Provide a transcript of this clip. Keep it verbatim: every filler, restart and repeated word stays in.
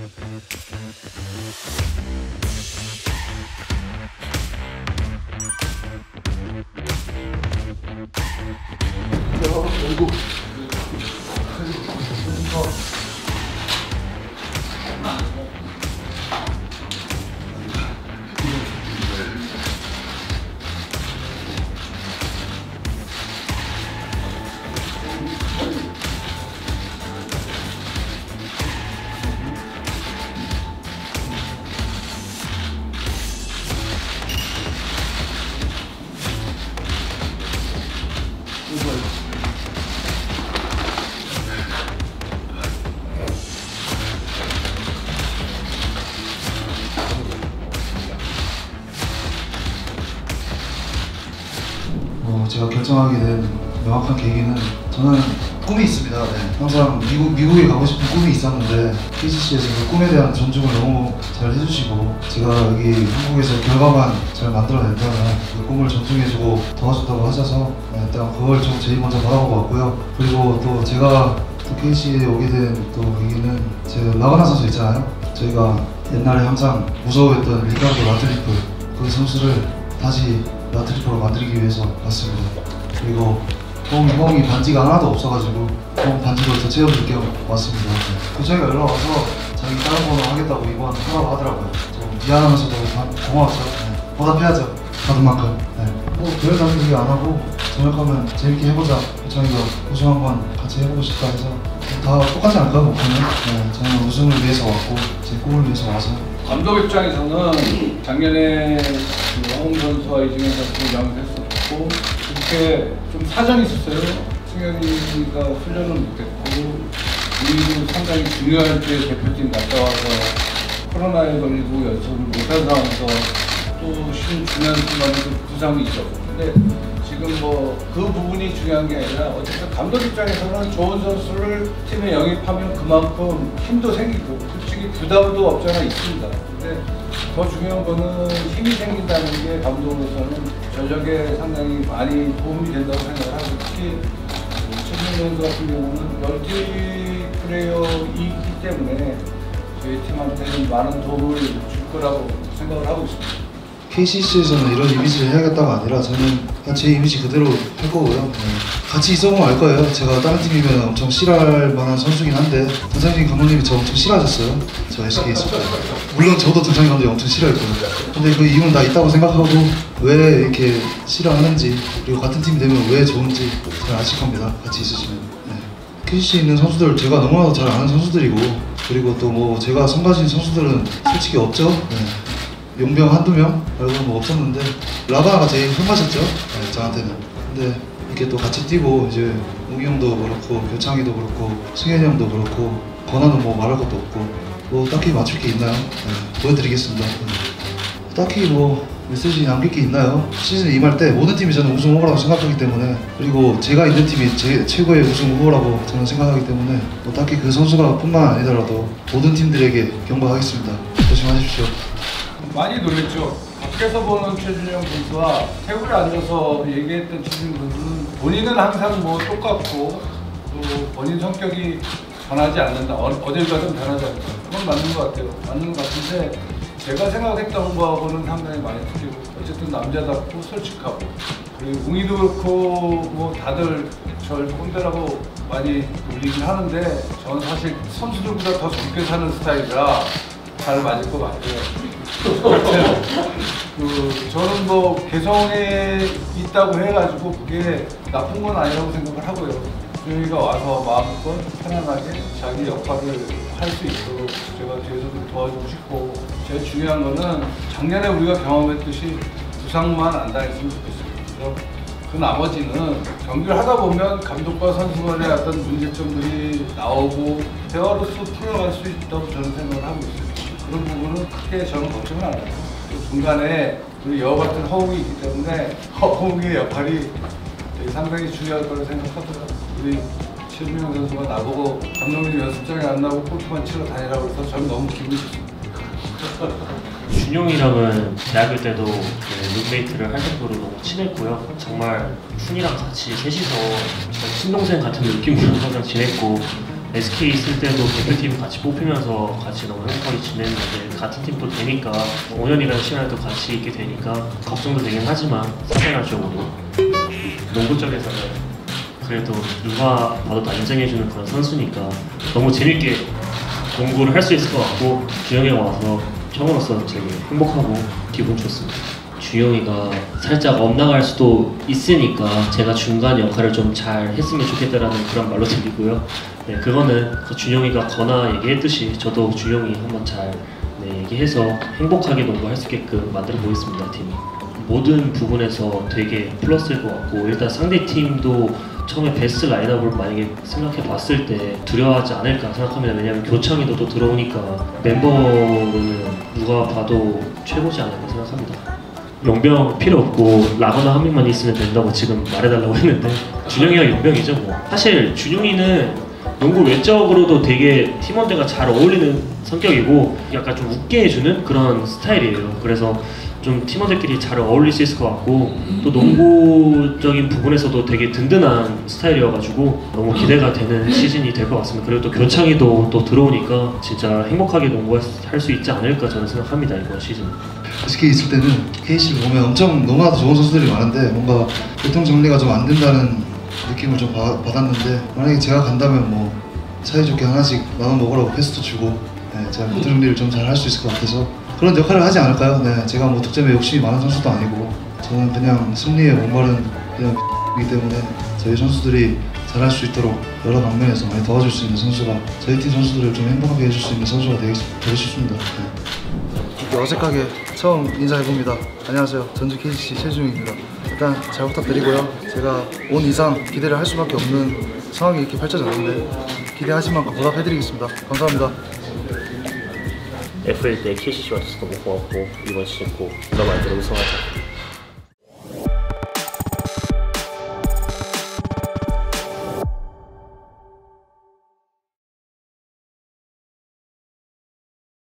어, 제가 결정하게 된 명확한 계기는 저는 꿈이 있습니다. 네. 항상 미국, 미국에 가고 싶은 꿈이 있었는데 케이씨씨에서 그 꿈에 대한 존중을 너무 잘 해주시고 제가 여기 한국에서 결과만 잘 만들어낸다면 그 꿈을 존중해주고 도와준다고 하셔서 일단 그걸 좀 제일 먼저 바라보고 왔고요. 그리고 또 제가 또 케이씨씨에 오게 된 또 계기는 제 라가나 선수 있잖아요. 저희가 옛날에 항상 무서워했던 리카르도 라트리프 그 선수를 다시 라트리프로 만들기 위해서 왔습니다. 그리고 형이, 형이 반지가 하나도 없어가지고 형 반지로 더 채워줄 겸 왔습니다. 고창이가 연락 와서 자기 다른 번호 하겠다고 이번 하라고 하더라고요. 좀 미안하면서도 고마웠죠. 네. 보답해야죠. 받은 만큼. 네. 뭐 별 다른 얘기 안 하고 저녁하면 재밌게 해보자. 고창이가 우승 한번 같이 해보고 싶다 해서 다 똑같지 않을까요? 목표는? 네. 저는 우승을 위해서 왔고 제 꿈을 위해서 와서. 감독 입장에서는 작년에 그 황홍 선수와 이정현 선수를 영입했었고 이렇게 좀 사정이 있었어요. 승현이가 훈련을 못했고 우리도 상당히 중요할 때 대표팀 갔다 와서 코로나에 걸리고 연습을 못한 상황에서 또 쉬는 중요한 순간에도 부상이 있었고 근데 지금 뭐 그 부분이 중요한 게 아니라 어쨌든 감독 입장에서는 좋은 선수를 팀에 영입하면 그만큼 힘도 생기고 솔직히 부담도 없지 않아 있습니다. 근데 더 중요한 거는 힘이 생긴다는 게 감독으로서는 전력에 상당히 많이 도움이 된다고 생각을 하고 특히 최진영 선수 같은 경우는 멀티 플레이어이기 때문에 저희 팀한테는 많은 도움을 줄 거라고 생각을 하고 있습니다. 케이씨씨에서는 이런 이미지를 해야겠다가 아니라 저는 그냥 제 이미지 그대로 할 거고요. 네. 같이 있어보면 알 거예요. 제가 다른 팀이면 엄청 싫어할 만한 선수긴 한데 전상진 감독님이 저 엄청 싫어하셨어요. 저 에스케이 있을 때. 물론 저도 전상진 감독이 엄청 싫어했거든요. 근데 그 이유는 다 있다고 생각하고 왜 이렇게 싫어하는지 그리고 같은 팀이 되면 왜 좋은지 잘 아실 겁니다. 같이 있으시면. 네. 케이씨씨에 있는 선수들 제가 너무나도 잘 아는 선수들이고 그리고 또 뭐 제가 선가진 선수들은 솔직히 없죠. 네. 용병 한두 명 말고는 뭐 없었는데 라바나가 제일 손맛이었죠. 네, 저한테는. 근데 이렇게 또 같이 뛰고 이제 웅이 형도 그렇고 교창이도 그렇고 승현이 형도 그렇고 권한은 뭐 말할 것도 없고 뭐 딱히 맞출 게 있나요? 네, 보여드리겠습니다. 네. 딱히 뭐 메시지 남길 게 있나요? 시즌 임할 때 모든 팀이 저는 우승 후보라고 생각하기 때문에 그리고 제가 있는 팀이 제, 최고의 우승 후보라고 저는 생각하기 때문에 뭐 딱히 그 선수가 뿐만 아니더라도 모든 팀들에게 경고하겠습니다. 조심하십시오. 많이 놀랬죠. 밖에서 보는 최준영 선수와 테이블에 앉아서 얘기했던 최준영 선수는 본인은 항상 뭐 똑같고 또 본인 성격이 변하지 않는다. 어, 어딜 가든 변하지 않는다. 그건 맞는 것 같아요. 맞는 것 같은데 제가 생각했던 거하고는 상당히 많이 틀리고 어쨌든 남자답고 솔직하고 그리고 웅이도 그렇고 뭐 다들 절 꼰대라고 많이 놀리긴 하는데 저는 사실 선수들보다 더 젊게 사는 스타일이라 잘 맞을 것 같아요. 그 저는 뭐 개성에 있다고 해가지고 그게 나쁜 건 아니라고 생각을 하고요. 준영이가 와서 마음껏 편안하게 자기 역할을 할 수 있도록 제가 뒤에서도 도와주고 싶고 제일 중요한 거는 작년에 우리가 경험했듯이 부상만 안 당했으면 좋겠어요. 그래서 그 나머지는 경기를 하다 보면 감독과 선수 간의 어떤 문제점들이 나오고 대화로서 풀어갈 수 있다고 저는 생각을 하고 있어요. 그런 부분은 크게 저는 걱정을 안 해요. 또 중간에 우리 여우 같은 허웅이 있기 때문에 허웅의 역할이 되게 상당히 중요할 거라고 생각하고요. 우리 최준영 선수가 나보고 감독님 연습장에 안 나오고 골프만 치러 다니라고 해서 저는 너무 기분이 좋습니다. 준용이랑은 대학교 때도 룸메이트를 할 정도로 너무 친했고요. 정말 춘이랑 같이 셋이서 친동생 같은 느낌으로 항상 지냈고 에스케이 있을 때도 대표팀 같이 뽑히면서 같이 너무 행복하게 지냈는데 같은 팀도 되니까 오 년이라는 시간을 또 같이 있게 되니까 걱정도 되긴 하지만 사생활적으로 농구 쪽에서는 그래도 누가 봐도 다 인정해주는 그런 선수니까 너무 재밌게 농구를 할 수 있을 것 같고 주영이가 와서 형으로서 되게 행복하고 기분 좋습니다. 주영이가 살짝 엇나갈 수도 있으니까 제가 중간 역할을 좀 잘 했으면 좋겠다라는 그런 말로 드리고요. 네, 그거는 그 준영이가 거나 얘기했듯이 저도 준영이 한번 잘 네, 얘기해서 행복하게 농구할 수 있게끔 만들어 보겠습니다. 팀이 모든 부분에서 되게 플러스일 것 같고 일단 상대 팀도 처음에 베스트 라인업을 만약에 생각해 봤을 때 두려워하지 않을까 생각합니다. 왜냐하면 교창이도 또 들어오니까 멤버로는 누가 봐도 최고지 않을까 생각합니다. 용병 필요 없고 라거나 한 명만 있으면 된다고 지금 말해달라고 했는데 준영이가 용병이죠 뭐. 사실 준영이는 농구 외적으로도 되게 팀원들과 잘 어울리는 성격이고 약간 좀 웃게 해주는 그런 스타일이에요. 그래서 좀 팀원들끼리 잘 어울릴 수 있을 것 같고 또 농구적인 부분에서도 되게 든든한 스타일이어가지고 너무 기대가 되는 시즌이 될 것 같습니다. 그리고 또 교창이도 또 들어오니까 진짜 행복하게 농구할 수 있지 않을까 저는 생각합니다. 이번 시즌. 에스케이 있을 때는 케이씨를 보면 엄청 너무나도 좋은 선수들이 많은데 뭔가 교통 정리가 좀 안 된다는 느낌을 좀 바, 받았는데 만약에 제가 간다면 뭐 사이좋게 하나씩 나눠 먹으라고 패스도 주고 네, 제가 교통 정리를 좀 잘 할 수 있을 것 같아서 그런 역할을 하지 않을까요? 네, 제가 뭐 득점에 욕심이 많은 선수도 아니고 저는 그냥 승리에 목마른 그냥 이기 때문에 저희 선수들이 잘할 수 있도록 여러 방면에서 많이 도와줄 수 있는 선수가 저희 팀 선수들을 좀 행복하게 해줄 수 있는 선수가 되고, 되고 싶습니다. 네. 어색하게 처음 인사해봅니다. 안녕하세요. 전주 케이씨 최주영입니다. 일단 잘 부탁드리고요. 제가 온 이상 기대를 할 수밖에 없는 상황이 이렇게 펼쳐졌는데 기대하신 만큼 보답해드리겠습니다. 감사합니다. 에프엘 때 케이씨씨 와줘서 너무 고맙고 이번 시즌 꼭 너 말대로 우승하자.